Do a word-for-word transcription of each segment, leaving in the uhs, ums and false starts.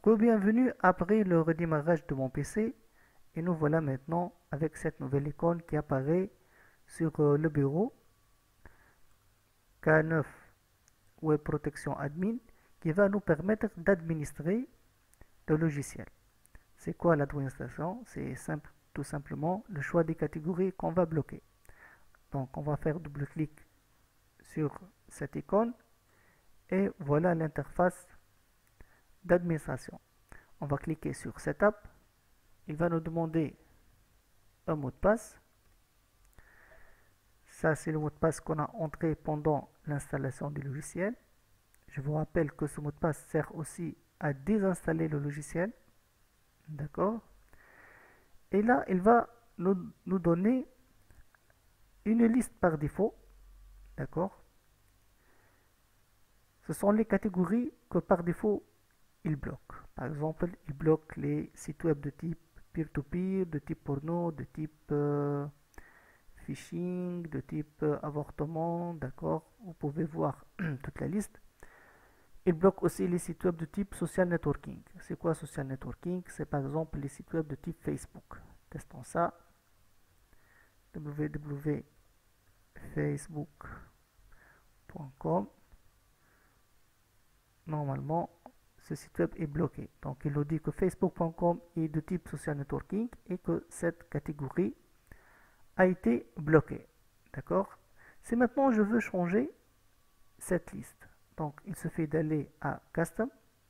Bienvenue après le redémarrage de mon P C et nous voilà maintenant avec cette nouvelle icône qui apparaît sur euh, le bureau K neuf Web Protection Admin qui va nous permettre d'administrer le logiciel. C'est quoi l'administration? C'est simple, tout simplement le choix des catégories qu'on va bloquer. Donc on va faire double-clic sur cette icône et voilà l'interface d'administration. On va cliquer sur Setup. Il va nous demander un mot de passe. Ça, c'est le mot de passe qu'on a entré pendant l'installation du logiciel. Je vous rappelle que ce mot de passe sert aussi à désinstaller le logiciel. D'accord? Et là, il va nous, nous donner une liste par défaut. D'accord? Ce sont les catégories que par défaut, il bloque. Par exemple, il bloque les sites web de type peer-to-peer, de type porno, de type euh, phishing, de type euh, avortement, d'accord? Vous pouvez voir toute la liste. Il bloque aussi les sites web de type social networking. C'est quoi social networking? C'est par exemple les sites web de type Facebook. Testons ça. w w w point facebook point com. Normalement, ce site web est bloqué. Donc, il nous dit que facebook point com est de type social networking et que cette catégorie a été bloquée. D'accord? Si maintenant je veux changer cette liste, donc il suffit d'aller à Custom,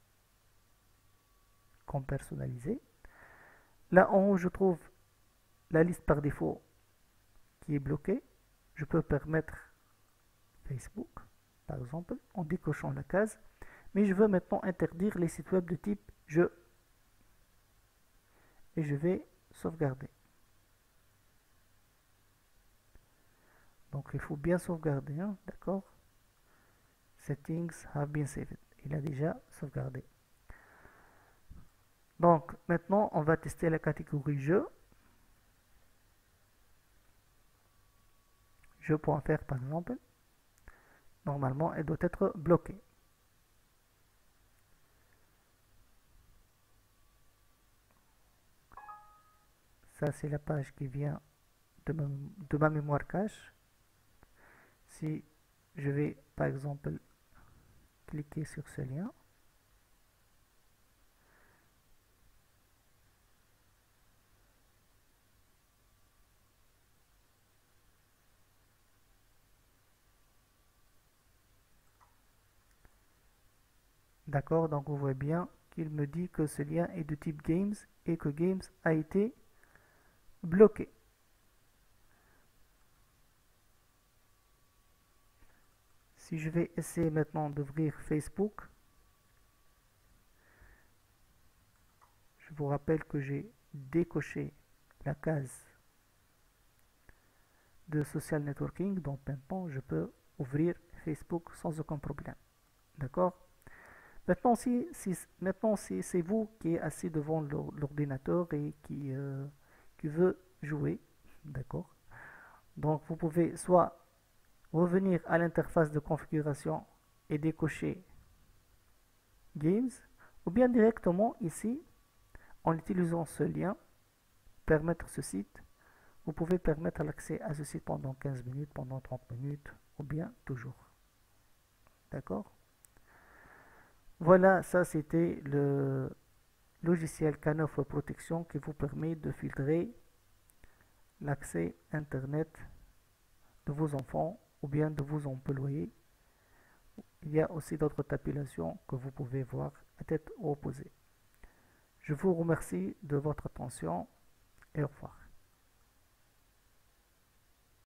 comme personnalisé. Là en haut, je trouve la liste par défaut qui est bloquée. Je peux permettre Facebook, par exemple, en décochant la case. Mais je veux maintenant interdire les sites web de type jeu. Et je vais sauvegarder. Donc il faut bien sauvegarder, hein, d'accord? Settings have been saved. Il a déjà sauvegardé. Donc maintenant on va tester la catégorie jeu. Jeu.fr par exemple. Normalement elle doit être bloquée. Ça c'est la page qui vient de ma, de ma mémoire cache. Si je vais par exemple cliquer sur ce lien, d'accord, donc vous voyez bien qu'il me dit que ce lien est de type Games et que Games a été bloqué. Si je vais essayer maintenant d'ouvrir Facebook, je vous rappelle que j'ai décoché la case de social networking, donc maintenant je peux ouvrir Facebook sans aucun problème. D'accord? Maintenant, si, si, maintenant, si c'est vous qui êtes assis devant l'ordinateur et qui, euh, qui veut jouer, d'accord? Donc vous pouvez soit revenir à l'interface de configuration et décocher Games, ou bien directement ici, en utilisant ce lien, permettre ce site, vous pouvez permettre l'accès à ce site pendant quinze minutes, pendant trente minutes, ou bien toujours. D'accord? Voilà, ça c'était le logiciel K neuf Web Protection qui vous permet de filtrer l'accès Internet de vos enfants ou bien de vos employés. Il y a aussi d'autres tabulations que vous pouvez voir à tête opposée. Je vous remercie de votre attention et au revoir.